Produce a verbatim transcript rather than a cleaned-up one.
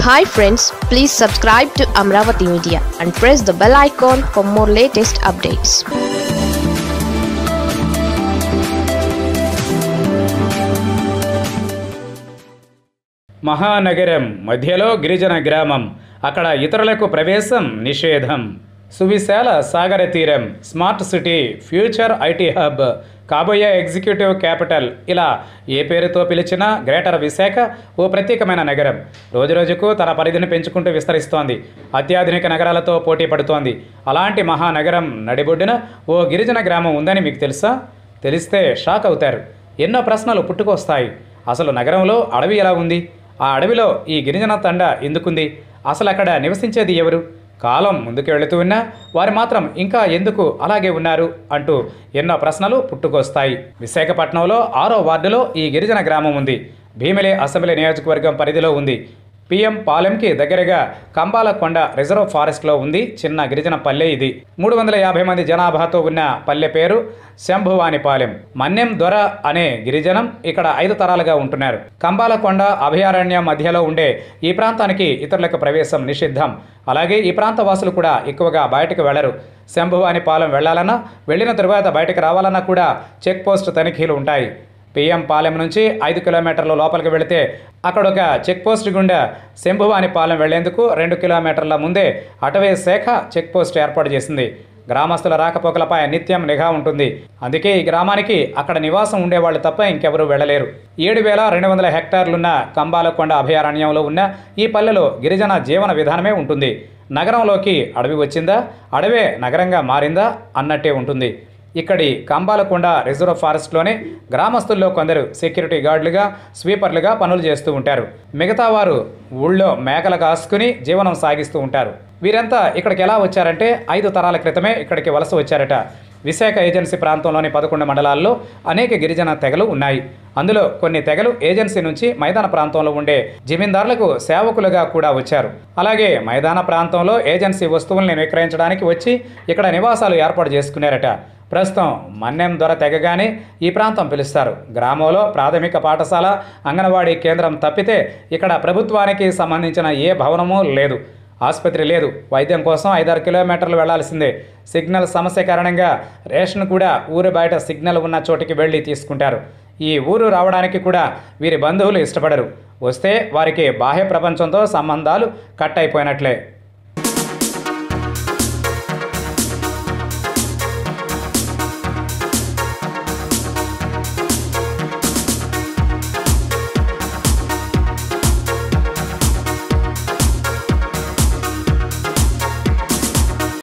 Hi friends, please subscribe to Amaravathi Media and press the bell icon for more latest updates. మహానగరం మధ్యలో గిరిజన గ్రామం, అక్కడ ఇతరులకు ప్రవేశం నిషేధం. సువిశాల సాగర తీరం, smart city, future IT hub, కాబోయే ఎగ్జిక్యూటివ్ క్యాపిటల్, ఇలా ఏ పేరుతో పిలిచినా గ్రేటర్ విశాఖ ఓ ప్రత్యేకమైన నగరం. రోజురోజుకు తన పరిధిని పెంచుకుంటూ విస్తరిస్తోంది. అత్యాధునిక నగరాలతో పోటీ పడుతోంది. అలాంటి మహానగరం నడిబొడ్డున ఓ గిరిజన గ్రామం ఉందని మీకు తెలుసా? తెలిస్తే షాక్ అవుతారు. ఎన్నో ప్రశ్నలు పుట్టుకొస్తాయి. అసలు నగరంలో అడవి ఎలా ఉంది? ఆ అడవిలో ఈ గిరిజన తండ ఎందుకుంది? అసలు అక్కడ నివసించేది ఎవరు? కాలం ముందుకు వెళుతూ ఉన్నా వారు మాత్రం ఇంకా ఎందుకు అలాగే ఉన్నారు అంటూ ఎన్నో ప్రశ్నలు పుట్టుకొస్తాయి. విశాఖపట్నంలో ఆరో వార్డులో ఈ గిరిజన గ్రామం ఉంది. భీమిలి అసెంబ్లీ నియోజకవర్గం పరిధిలో ఉంది. పిఎం పాలెంకి దగ్గరగా కంబాలకొండ రిజర్వ్ ఫారెస్ట్లో ఉంది చిన్న గిరిజన పల్లె ఇది. మూడు వందల యాభై మంది జనాభాతో ఉన్న పల్లె పేరు శంభువానిపాలెం. మన్యం దొర అనే గిరిజనం ఇక్కడ ఐదు తరాలుగా ఉంటున్నారు. కంబాలకొండ అభయారణ్యం మధ్యలో ఉండే ఈ ప్రాంతానికి ఇతరులకు ప్రవేశం నిషిద్ధం. అలాగే ఈ ప్రాంత వాసులు కూడా ఎక్కువగా బయటకు వెళ్లరు. శంభువానిపాలెం వెళ్లాలన్నా, వెళ్లిన తరువాత బయటకు రావాలన్నా కూడా చెక్ పోస్ట్ తనిఖీలు ఉంటాయి. పిఎం పాలెం నుంచి ఐదు కిలోమీటర్ల లోపలికి వెళితే అక్కడ ఒక చెక్ పోస్ట్ గుండా శంభువానిపాలెం వెళ్లేందుకు రెండు కిలోమీటర్ల ముందే అటవీ శాఖ చెక్ పోస్ట్ ఏర్పాటు చేసింది. గ్రామస్తుల రాకపోకలపై నిత్యం నిఘా ఉంటుంది. అందుకే ఈ గ్రామానికి అక్కడ నివాసం ఉండేవాళ్ళు తప్ప ఇంకెవరూ వెళ్లలేరు. ఏడు వేల రెండు వందల హెక్టార్లున్న కంబాలకొండ అభయారణ్యంలో ఉన్న ఈ పల్లెలో గిరిజన జీవన విధానమే ఉంటుంది. నగరంలోకి అడవి వచ్చిందా, అడవే నగరంగా మారిందా అన్నట్టే ఉంటుంది. ఇక్కడి కంబాలకొండ రిజర్వ్ ఫారెస్ట్లోనే గ్రామస్తుల్లో కొందరు సెక్యూరిటీ గార్డులుగా, స్వీపర్లుగా పనులు చేస్తూ ఉంటారు. మిగతా వారు ఊళ్ళో మేకలు కాసుకుని జీవనం సాగిస్తూ ఉంటారు. వీరంతా ఇక్కడికి ఎలా వచ్చారంటే ఐదు తరాల క్రితమే ఇక్కడికి వలస వచ్చారట. విశాఖ ఏజెన్సీ ప్రాంతంలోని పదకొండు మండలాల్లో అనేక గిరిజన తెగలు ఉన్నాయి. అందులో కొన్ని తెగలు ఏజెన్సీ నుంచి మైదాన ప్రాంతంలో ఉండే జమీందారులకు సేవకులుగా కూడా వచ్చారు. అలాగే మైదాన ప్రాంతంలో ఏజెన్సీ వస్తువుల్ని విక్రయించడానికి వచ్చి ఇక్కడ నివాసాలు ఏర్పాటు చేసుకున్నారట. ప్రస్తుతం మన్యం దొర తెగగానే ఈ ప్రాంతం పిలుస్తారు. గ్రామంలో ప్రాథమిక పాఠశాల, అంగన్వాడీ కేంద్రం తప్పితే ఇక్కడ ప్రభుత్వానికి సంబంధించిన ఏ భవనమూ లేదు. ఆసుపత్రి లేదు. వైద్యం కోసం ఐదారు కిలోమీటర్లు వెళ్లాల్సిందే. సిగ్నల్ సమస్య కారణంగా రేషన్ కూడా ఊరి బయట సిగ్నల్ ఉన్న చోటికి వెళ్ళి తీసుకుంటారు. ఈ ఊరు రావడానికి కూడా వీరి బంధువులు ఇష్టపడరు. వస్తే వారికి బాహ్య ప్రపంచంతో సంబంధాలు కట్ అయిపోయినట్లే.